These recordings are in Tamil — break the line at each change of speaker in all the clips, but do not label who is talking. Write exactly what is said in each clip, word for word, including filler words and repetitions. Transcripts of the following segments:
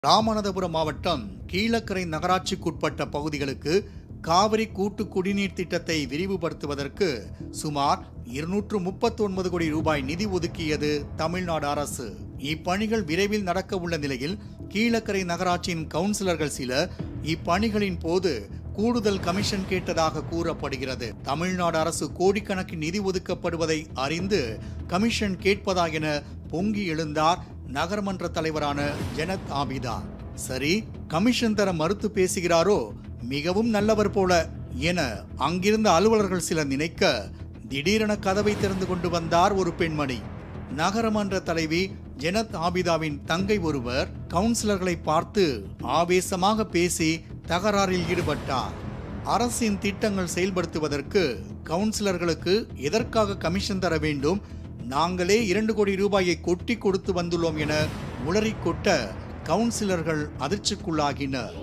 ராமநாதபுரம் மாவட்டம் கீழக்கரை நகராட்சிக்குட்பட்ட பகுதிகளுக்கு காவிரி கூட்டு குடிநீர் திட்டத்தை விரிவுபடுத்துவதற்கு சுமார் இருநூற்று முப்பத்தி ஒன்பது கோடி ரூபாய் நிதி ஒதுக்கியது தமிழ்நாடு அரசு. இப்பணிகள் விரைவில் நடக்க உள்ள நிலையில் கீழக்கரை நகராட்சியின் கவுன்சிலர்கள் சிலர் இப்பணிகளின் போது கூடுதல் கமிஷன் கேட்டதாக கூறப்படுகிறது. தமிழ்நாடு அரசு கோடிக்கணக்கில் நிதி ஒதுக்கப்படுவதை அறிந்து கமிஷன் கேட்பதா என பொங்கி எழுந்தார் நகர்மன்ற தலைவரான ஜனத் ஆபிதா. சரி, கமிஷன் தர மறுத்து பேசுகிறாரோ, மிகவும் நல்லவர் போல என அங்கிருந்த அலுவலர்கள் சிலர் நினைக்க, திடீரென கதவை திறந்து கொண்டு வந்தார் ஒரு பெண்மணி. நகரமன்ற தலைவி ஜனத் ஆபிதாவின் தங்கை ஒருவர் கவுன்சிலர்களை பார்த்து ஆவேசமாக பேசி தகராறில் ஈடுபட்டார். அரசின் திட்டங்கள் செயல்படுத்துவதற்கு கவுன்சிலர்களுக்கு எதற்காக கமிஷன் தர வேண்டும், நாங்களே இரண்டு கோடி ரூபாயை கொட்டி கொடுத்து வந்துள்ளோம் என உளறி கொட்ட கவுன்சிலர்கள் அதிர்ச்சிக்குள்ளாகினர்.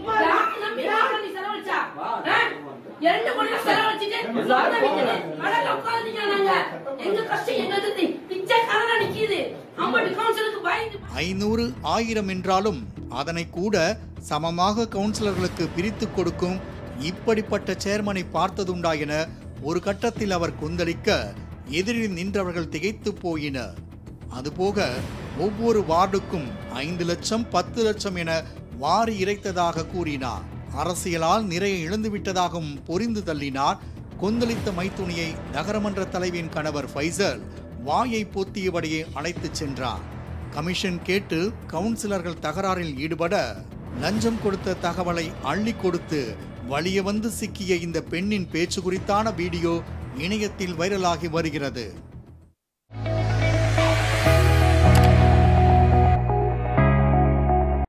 ஐநூறு ஆயிரம் என்றாலும் அதனை கூட சமமாக கவுன்சிலர்களுக்கு பிரித்து கொடுக்கும் இப்படிப்பட்ட சேர்மனை பார்த்ததுண்டா என ஒரு கட்டத்தில் அவர் கொந்தளிக்க எதிரில் நின்றவர்கள் திகைத்து போயினர். அதுபோக ஒவ்வொரு வார்டுக்கும் ஐந்து லட்சம் பத்து லட்சம் என வாரி இறைத்ததாக கூறினார். அரசியலால் நிறைய இழந்துவிட்டதாகவும் பொறிந்து தள்ளினார். கொந்தளித்த மைத்துணியை நகரமன்ற தலைவியின் கணவர் ஃபைசல் வாயை பொத்தியபடியே அழைத்துச் சென்றார். கமிஷன் கேட்டு கவுன்சிலர்கள் தகராறில் ஈடுபட லஞ்சம் கொடுத்த தகவலை அள்ளி கொடுத்து வலிய வந்து சிக்கிய இந்த பெண்ணின் பேச்சு குறித்தான வீடியோ இணையத்தில் வைரலாகி வருகிறது.